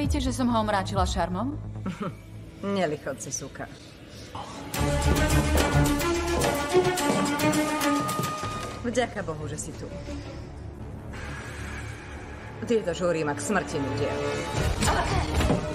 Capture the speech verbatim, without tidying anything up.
Hovoríte, že som ho omráčila šarmom? Nelichodci, suka. Vďaka Bohu, že si tu. Tieto žúry ma k smrti nudia.